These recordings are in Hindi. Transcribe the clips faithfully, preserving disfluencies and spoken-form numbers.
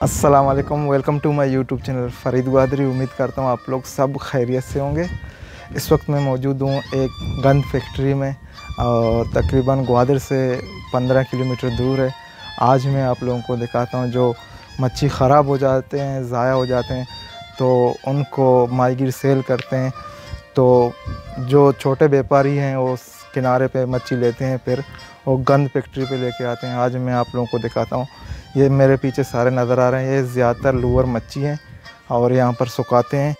अस्सलाम वालेकुम, welcome to my YouTube channel Farid Gwadari. उम्मीद करता हूँ आप लोग सब खैरियत से होंगे। इस वक्त मैं मौजूद हूँ एक गंद फैक्ट्री में और तकरीबन ग्वादर से पंद्रह किलोमीटर दूर है। आज मैं आप लोगों को दिखाता हूँ जो मच्छी ख़राब हो जाते हैं, ज़ाया हो जाते हैं तो उनको माहीगीर सेल करते हैं। तो जो छोटे व्यापारी हैं वो किनारे पे मच्छी लेते हैं, फिर वो गंद फैक्ट्री पे लेके आते हैं। आज मैं आप लोगों को दिखाता हूँ। ये मेरे पीछे सारे नज़र आ रहे हैं, ये ज़्यादातर लूअर मच्छी हैं और यहाँ पर सुखाते हैं।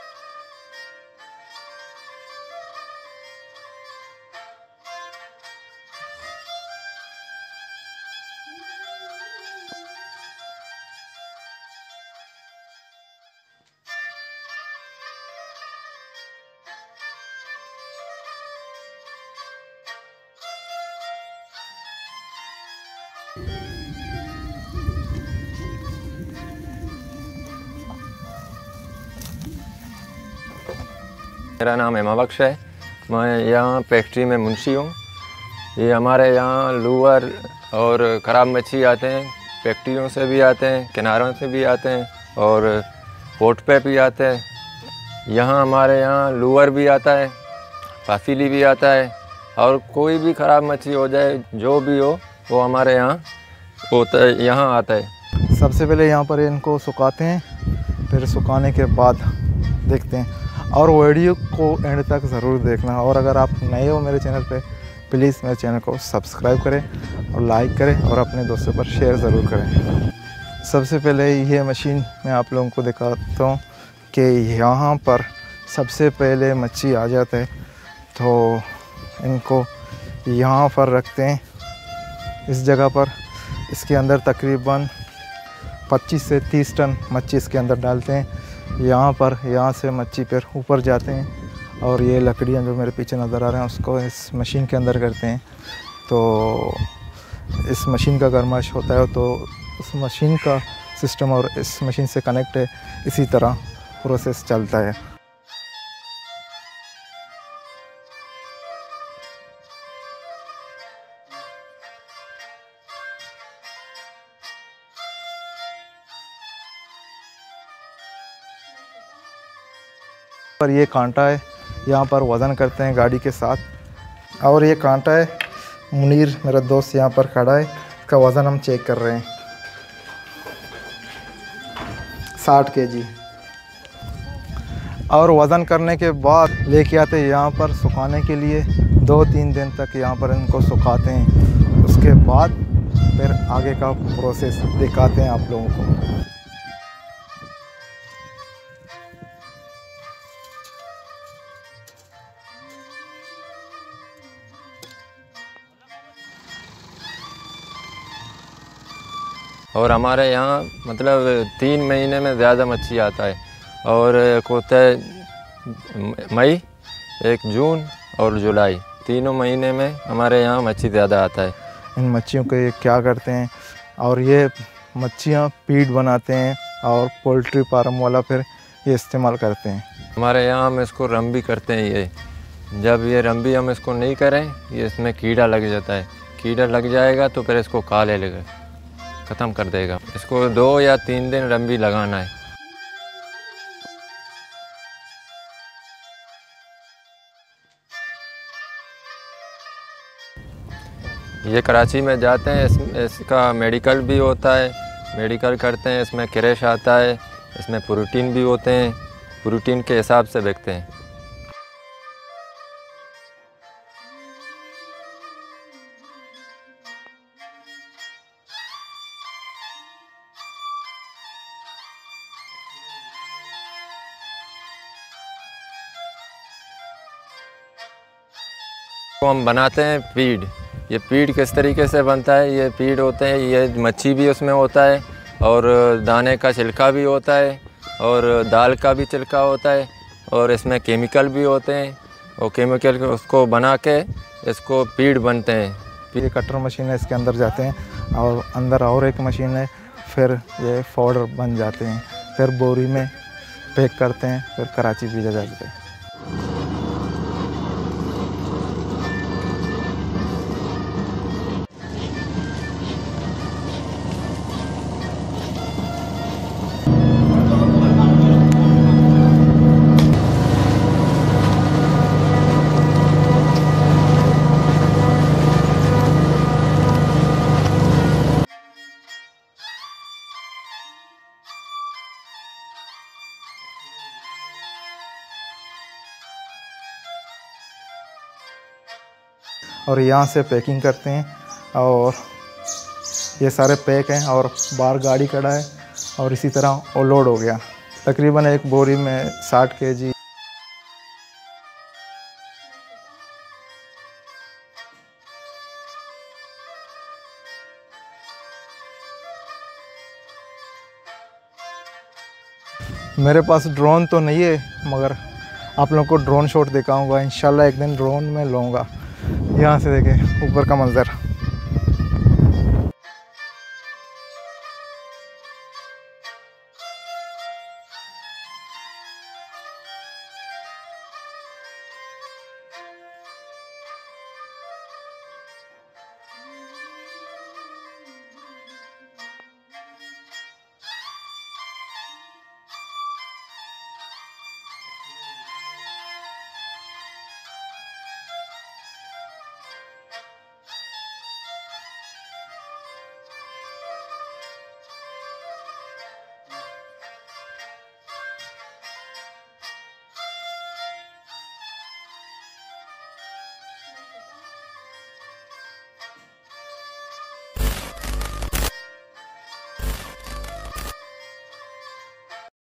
मेरा नाम हेमा बख्श है। मैं यहाँ फैक्ट्री में मुंशी हूँ। ये हमारे यहाँ लूअर और ख़राब मच्छी आते हैं, फैक्ट्रियों से भी आते हैं, किनारों से भी आते हैं और पोर्ट पे भी आते हैं। यहाँ हमारे यहाँ लूअर भी आता है, पाफीली भी आता है और कोई भी ख़राब मच्छी हो जाए, जो भी हो वो हमारे यहाँ होता है, यहाँ आता है। सबसे पहले यहाँ पर इनको सुखाते हैं, फिर सुखाने के बाद देखते हैं। और वीडियो को एंड तक ज़रूर देखना। और अगर आप नए हो मेरे चैनल पे, प्लीज़ मेरे चैनल को सब्सक्राइब करें और लाइक करें और अपने दोस्तों पर शेयर ज़रूर करें। सबसे पहले ये मशीन मैं आप लोगों को दिखाता हूँ कि यहाँ पर सबसे पहले मच्छी आ जाता है तो इनको यहाँ पर रखते हैं, इस जगह पर। इसके अंदर तकरीबन पच्चीस से तीस टन मच्छी इसके अंदर डालते हैं। यहाँ पर यहाँ से मच्छी फिर ऊपर जाते हैं और ये लकड़ियाँ जो मेरे पीछे नज़र आ रहे हैं उसको इस मशीन के अंदर करते हैं। तो इस मशीन का गरमाश होता है तो उस मशीन का सिस्टम और इस मशीन से कनेक्ट है, इसी तरह प्रोसेस चलता है। पर ये कांटा है, यहाँ पर वज़न करते हैं गाड़ी के साथ। और ये कांटा है, मुनीर मेरा दोस्त यहाँ पर खड़ा है, इसका वज़न हम चेक कर रहे हैं, साठ केजी। और वज़न करने के बाद लेके आते हैं यहाँ पर सुखाने के लिए। दो तीन दिन तक यहाँ पर इनको सुखाते हैं, उसके बाद फिर आगे का प्रोसेस दिखाते हैं आप लोगों को। और हमारे यहाँ मतलब तीन महीने में ज़्यादा मच्छी आता है और एक होता है मई, एक जून और जुलाई, तीनों महीने में हमारे यहाँ मच्छी ज़्यादा आता है। इन मच्छियों को ये क्या करते हैं और ये मच्छियाँ फीड बनाते हैं और पोल्ट्री फार्म वाला फिर ये इस्तेमाल करते हैं। हमारे यहाँ हम इसको रम भी करते हैं। ये जब ये रम भी हम इसको नहीं करें, ये इसमें कीड़ा लग जाता है। कीड़ा लग जाएगा तो फिर इसको खा लेगा, ख़त्म कर देगा। इसको दो या तीन दिन रंबी लगाना है। ये कराची में जाते हैं, इस, इसका मेडिकल भी होता है, मेडिकल करते हैं। इसमें क्रैश आता है, इसमें प्रोटीन भी होते हैं, प्रोटीन के हिसाब से बिकते हैं। तो हम बनाते हैं फीड। ये फीड किस तरीके से बनता है, ये फीड होते हैं, ये मच्छी भी उसमें होता है और दाने का छिलका भी होता है और दाल का भी छिलका होता है और इसमें केमिकल भी होते हैं और केमिकल उसको बना के इसको फीड बनते हैं। ये कटर मशीन है, इसके अंदर जाते हैं और अंदर और एक मशीन है, फिर ये पाउडर बन जाते हैं, फिर बोरी में पैक करते हैं, फिर कराची भेजा जाता है। और यहाँ से पैकिंग करते हैं। और ये सारे पैक हैं और बाहर गाड़ी खड़ा है और इसी तरह वो लोड हो गया। तकरीबन एक बोरी में साठ केजी। मेरे पास ड्रोन तो नहीं है, मगर आप लोगों को ड्रोन शॉट दिखाऊंगा इंशाल्लाह। एक दिन ड्रोन में लूँगा। यहाँ से देखें ऊपर का मंज़र।